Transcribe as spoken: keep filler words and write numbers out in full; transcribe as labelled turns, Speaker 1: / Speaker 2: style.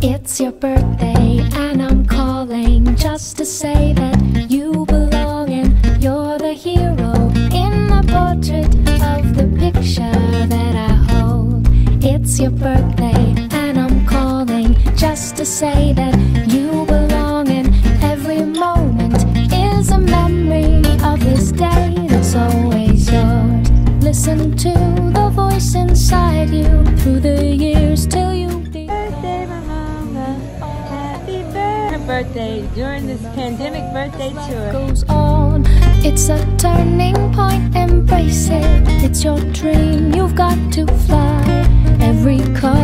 Speaker 1: It's your birthday and I'm calling just to say that you belong and you're the hero in the portrait of the picture that I hold. It's your birthday and I'm calling just to say that you belong and every moment is a memory of this day that's always yours. Listen to the voice inside you through the years till you be
Speaker 2: birthday, my mama. Happy birthday. Birthday during this pandemic birthday tour
Speaker 1: goes on. It's a turning point, embrace it. It's your dream, you've got to fly. Every car